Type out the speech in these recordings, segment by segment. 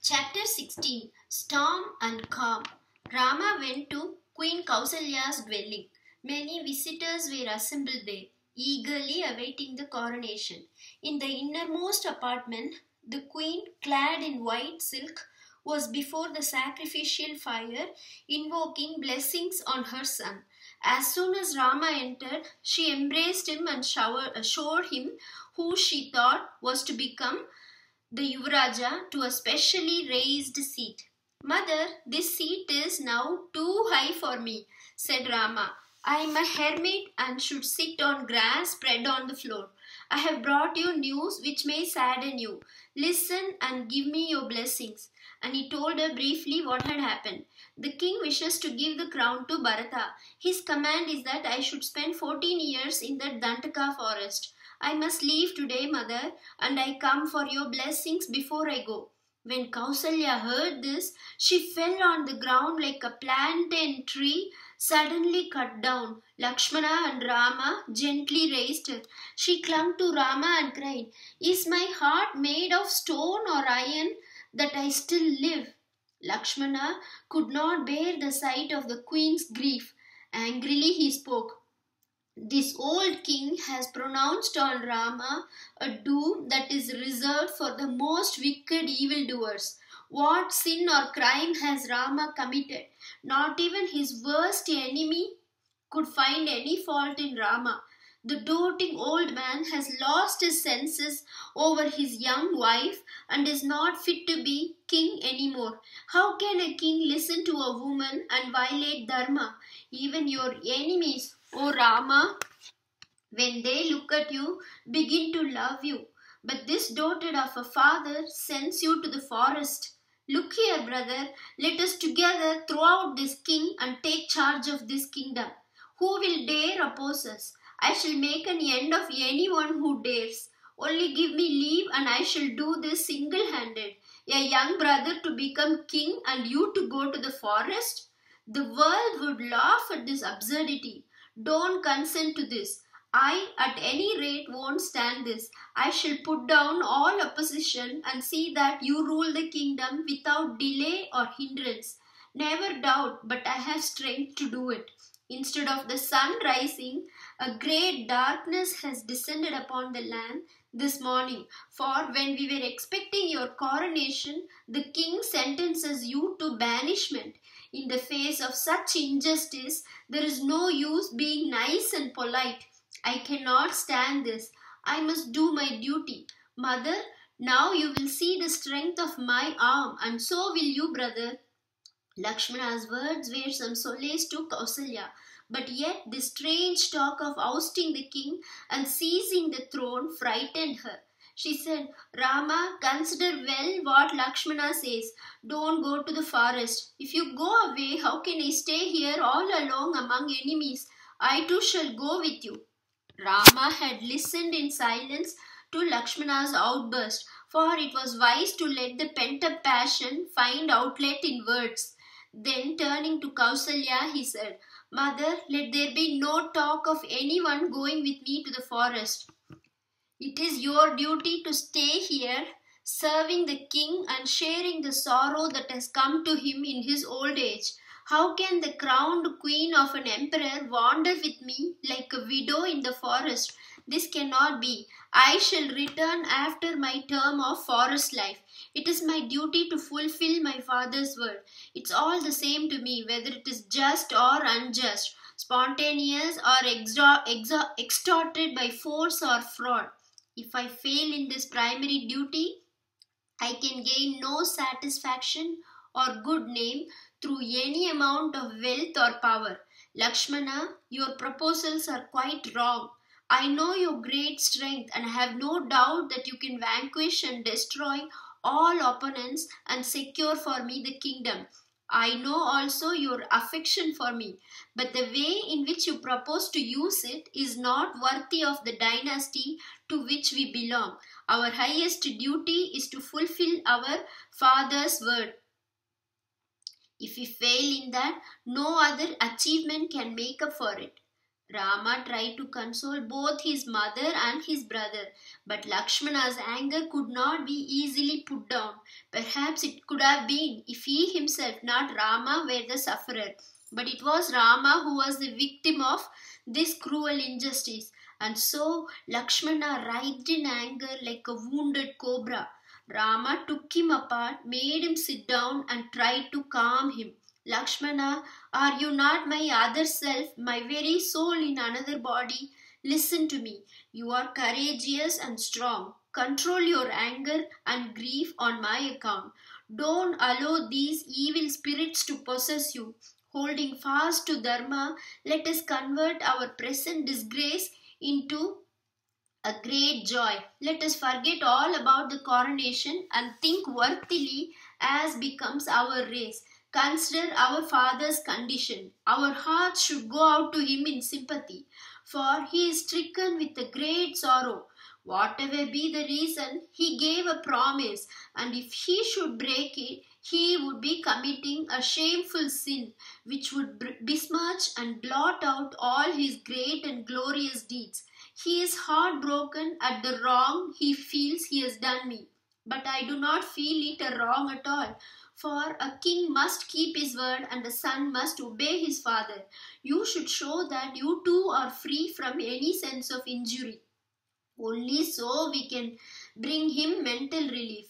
Chapter 16 Storm and Calm. Rama went to Queen Kausalya's dwelling. Many visitors were assembled there, eagerly awaiting the coronation. In the innermost apartment, the queen, clad in white silk, was before the sacrificial fire, invoking blessings on her son. As soon as Rama entered, she embraced him and assured him who she thought was to become the Yuvaraja to a specially raised seat. Mother, this seat is now too high for me, said Rama. I am a hermit and should sit on grass spread on the floor. I have brought you news which may sadden you. Listen and give me your blessings. And he told her briefly what had happened. The king wishes to give the crown to Bharata. His command is that I should spend 14 years in the Dantaka forest. I must leave today, mother, and I come for your blessings before I go. When Kausalya heard this, she fell on the ground like a plantain tree suddenly cut down. Lakshmana and Rama gently raised her. She clung to Rama and cried, Is my heart made of stone or iron that I still live? Lakshmana could not bear the sight of the queen's grief. Angrily he spoke, This old king has pronounced on Rama a doom that is reserved for the most wicked evildoers. What sin or crime has Rama committed? Not even his worst enemy could find any fault in Rama. The doting old man has lost his senses over his young wife and is not fit to be king anymore. How can a king listen to a woman and violate dharma? Even your enemies, O Rama, when they look at you, begin to love you. But this dotard of a father sends you to the forest. Look here, brother, let us together throw out this king and take charge of this kingdom. Who will dare oppose us? I shall make an end of anyone who dares. Only give me leave and I shall do this single-handed. A young brother to become king and you to go to the forest? The world would laugh at this absurdity. Don't consent to this. I, at any rate, won't stand this. I shall put down all opposition and see that you rule the kingdom without delay or hindrance. Never doubt, but I have strength to do it. Instead of the sun rising, a great darkness has descended upon the land this morning. For when we were expecting your coronation, the king sentences you to banishment. In the face of such injustice, there is no use being nice and polite. I cannot stand this. I must do my duty. Mother, now you will see the strength of my arm, and so will you, brother. Lakshmana's words were some solace to Kausalya, but yet this strange talk of ousting the king and seizing the throne frightened her. She said, Rama, consider well what Lakshmana says. Don't go to the forest. If you go away, how can I stay here all alone among enemies? I too shall go with you. Rama had listened in silence to Lakshmana's outburst, for it was wise to let the pent-up passion find outlet in words. Then turning to Kausalya, he said, Mother, let there be no talk of anyone going with me to the forest. It is your duty to stay here, serving the king and sharing the sorrow that has come to him in his old age. How can the crowned queen of an emperor wander with me like a widow in the forest? This cannot be. I shall return after my term of forest life. It is my duty to fulfill my father's word. It's all the same to me whether it is just or unjust, spontaneous or extorted by force or fraud. If I fail in this primary duty, I can gain no satisfaction or good name through any amount of wealth or power. Lakshmana, your proposals are quite wrong. I know your great strength and have no doubt that you can vanquish and destroy all opponents and secure for me the kingdom. I know also your affection for me, but the way in which you propose to use it is not worthy of the dynasty to which we belong. Our highest duty is to fulfill our father's word. If we fail in that, no other achievement can make up for it. Rama tried to console both his mother and his brother, but Lakshmana's anger could not be easily put down. Perhaps it could have been if he himself, not Rama, were the sufferer. But it was Rama who was the victim of this cruel injustice. And so Lakshmana writhed in anger like a wounded cobra. Rama took him apart, made him sit down, and tried to calm him. Lakshmana, are you not my other self, my very soul in another body? Listen to me. You are courageous and strong. Control your anger and grief on my account. Don't allow these evil spirits to possess you. Holding fast to Dharma, let us convert our present disgrace into a great joy. Let us forget all about the coronation and think worthily as becomes our race. Consider our father's condition. Our hearts should go out to him in sympathy, for he is stricken with a great sorrow. Whatever be the reason, he gave a promise, and if he should break it, he would be committing a shameful sin which would besmirch and blot out all his great and glorious deeds. He is heartbroken at the wrong he feels he has done me. But I do not feel it a wrong at all. For a king must keep his word and a son must obey his father. You should show that you too are free from any sense of injury. Only so we can bring him mental relief.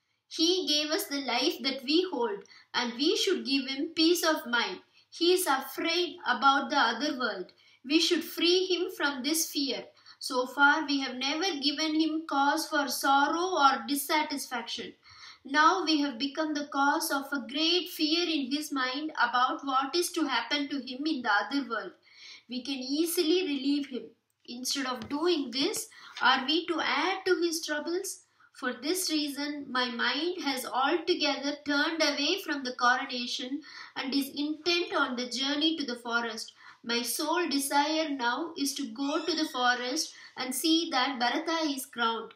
He gave us the life that we hold, and we should give him peace of mind. He is afraid about the other world. We should free him from this fear. So far, we have never given him cause for sorrow or dissatisfaction. Now we have become the cause of a great fear in his mind about what is to happen to him in the other world. We can easily relieve him. Instead of doing this, are we to add to his troubles? For this reason, my mind has altogether turned away from the coronation and is intent on the journey to the forest. My sole desire now is to go to the forest and see that Bharata is crowned.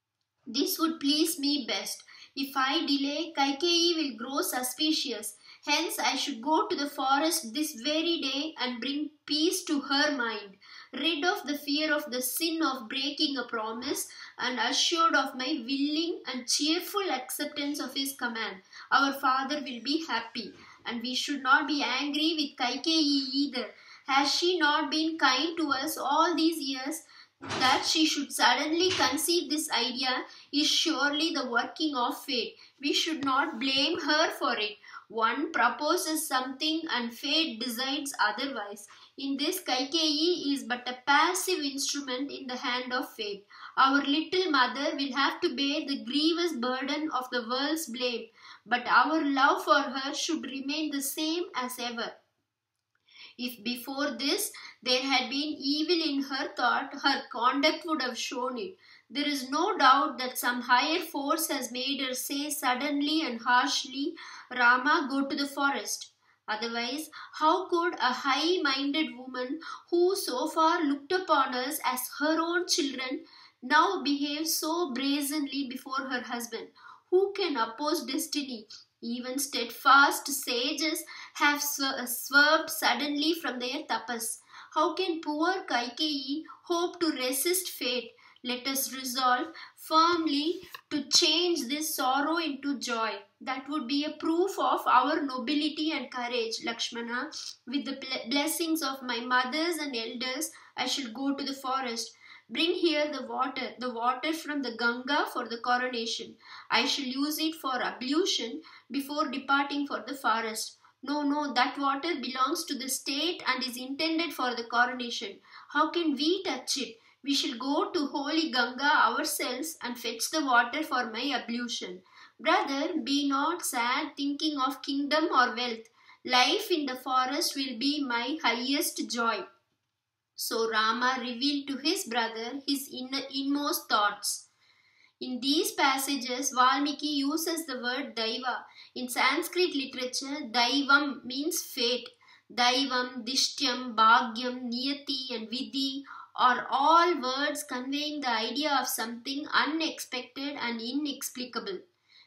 This would please me best. If I delay, Kaikeyi will grow suspicious. Hence, I should go to the forest this very day and bring peace to her mind, rid of the fear of the sin of breaking a promise, and assured of my willing and cheerful acceptance of his command. Our father will be happy, and we should not be angry with Kaikeyi either. Has she not been kind to us all these years? That she should suddenly conceive this idea is surely the working of fate. We should not blame her for it. One proposes something and fate decides otherwise. In this, Kaikeyi is but a passive instrument in the hand of fate. Our little mother will have to bear the grievous burden of the world's blame, but our love for her should remain the same as ever. If before this there had been evil in her thought, her conduct would have shown it. There is no doubt that some higher force has made her say suddenly and harshly, Rama, go to the forest. Otherwise, how could a high-minded woman who so far looked upon us as her own children now behave so brazenly before her husband? Who can oppose destiny? Even steadfast sages have swerved suddenly from their tapas. How can poor Kaikeyi hope to resist fate? Let us resolve firmly to change this sorrow into joy. That would be a proof of our nobility and courage, Lakshmana. With the blessings of my mothers and elders, I shall go to the forest. Bring here the water from the Ganga for the coronation. I shall use it for ablution before departing for the forest. No, that water belongs to the state and is intended for the coronation. How can we touch it? We shall go to holy Ganga ourselves and fetch the water for my ablution. Brother, be not sad thinking of kingdom or wealth. Life in the forest will be my highest joy. So Rama revealed to his brother his inmost thoughts. In these passages, Valmiki uses the word Daiva. In Sanskrit literature, Daivam means fate. Daivam, Dishtyam, Bhagyam, Niyati and Vidhi are all words conveying the idea of something unexpected and inexplicable.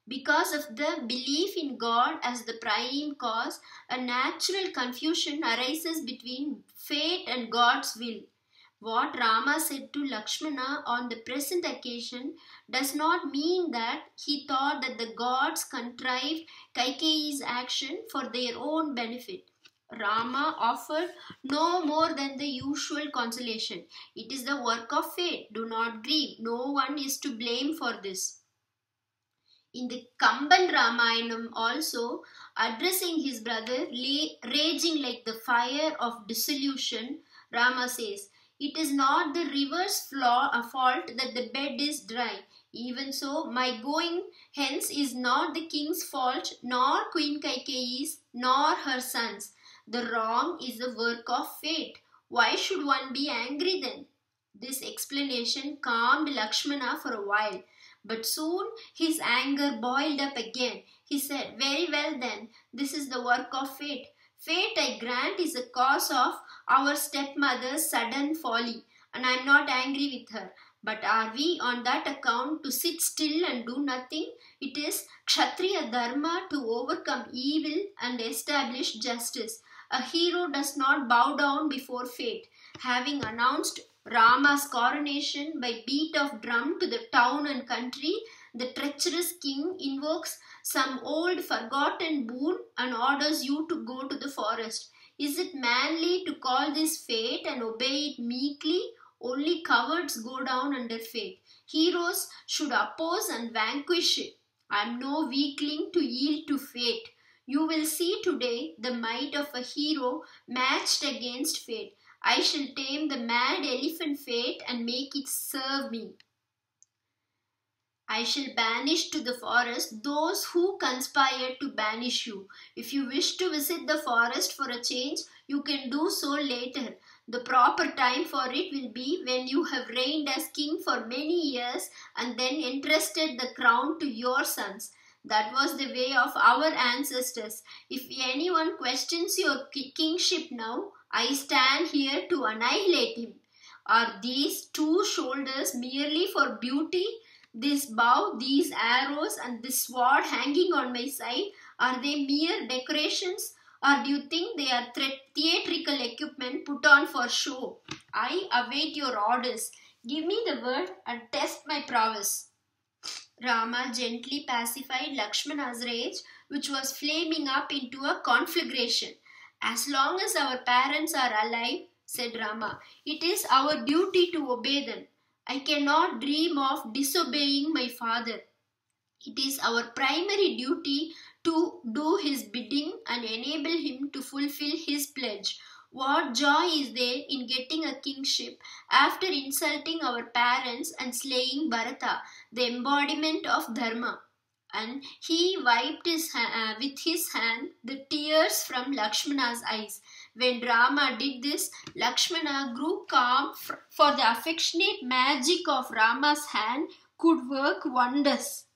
Because of the belief in God as the prime cause, a natural confusion arises between fate and God's will. What Rama said to Lakshmana on the present occasion does not mean that he thought that the gods contrived Kaikeyi's action for their own benefit. Rama offered no more than the usual consolation. It is the work of fate. Do not grieve. No one is to blame for this. In the Kamban Ramayanam also, addressing his brother, raging like the fire of dissolution, Rama says, "It is not the river's fault that the bed is dry. Even so, my going hence is not the king's fault, nor Queen Kaikeyi's, nor her sons. The wrong is the work of fate. Why should one be angry then?" This explanation calmed Lakshmana for a while. But soon his anger boiled up again. He said, "Very well then, this is the work of fate. Fate, I grant, is a cause of our stepmother's sudden folly, and I am not angry with her. But are we on that account to sit still and do nothing? It is Kshatriya Dharma to overcome evil and establish justice. A hero does not bow down before fate." Having announced Rama's coronation by beat of drum to the town and country, the treacherous king invokes some old forgotten boon and orders you to go to the forest. Is it manly to call this fate and obey it meekly? Only cowards go down under fate. Heroes should oppose and vanquish it. I am no weakling to yield to fate. You will see today the might of a hero matched against fate. I shall tame the mad elephant fate and make it serve me. I shall banish to the forest those who conspire to banish you. If you wish to visit the forest for a change, you can do so later. The proper time for it will be when you have reigned as king for many years and then entrusted the crown to your sons. That was the way of our ancestors. If anyone questions your kingship now, I stand here to annihilate him. Are these two shoulders merely for beauty? This bow, these arrows, and this sword hanging on my side, are they mere decorations? Or do you think they are theatrical equipment put on for show? I await your orders. Give me the word and test my prowess." Rama gently pacified Lakshmana's rage, which was flaming up into a conflagration. "As long as our parents are alive," said Rama, "it is our duty to obey them. I cannot dream of disobeying my father. It is our primary duty to do his bidding and enable him to fulfill his pledge. What joy is there in getting a kingship after insulting our parents and slaying Bharata, the embodiment of Dharma?" And he wiped with his hand the tears from Lakshmana's eyes. When Rama did this, Lakshmana grew calm, for the affectionate magic of Rama's hand could work wonders.